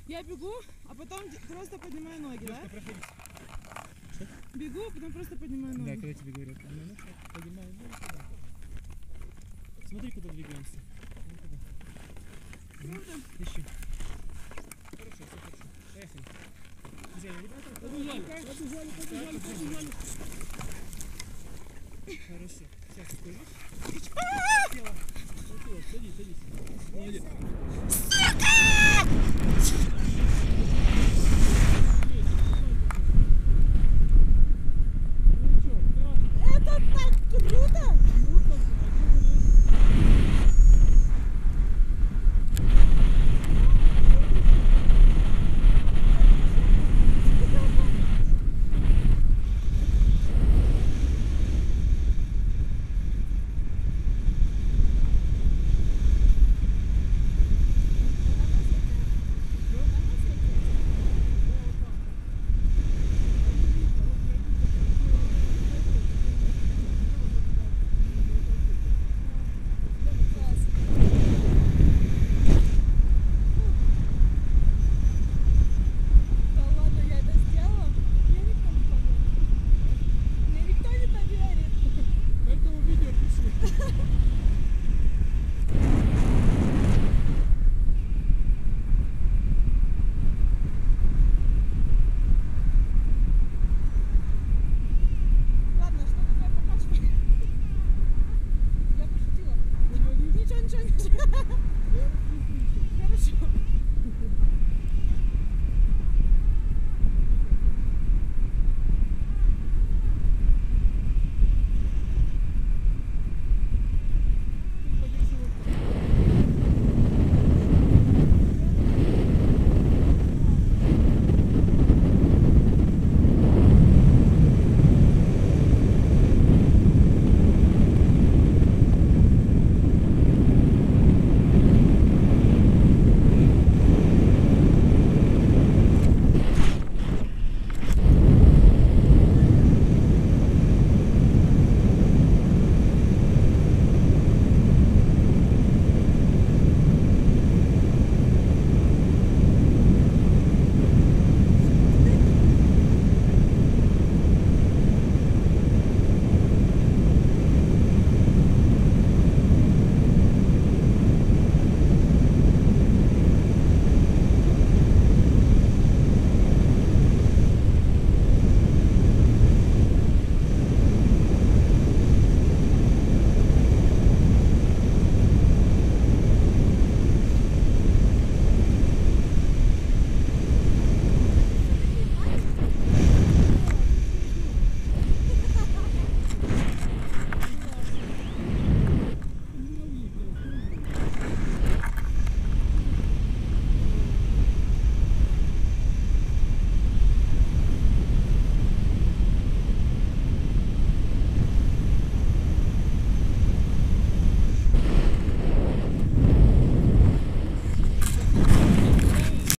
Я бегу, а потом просто поднимаю ноги, да? Что? Бегу, а потом просто поднимаю ноги. Да, когда тебе говорят, поднимай ноги, туда. Смотри, куда двигаемся. Круто. Ищи. Хорошо, все хорошо. Поехали. Друзья, ребята, побежали. Хорошо. Сейчас, скажи. Села. Садись. Молодец.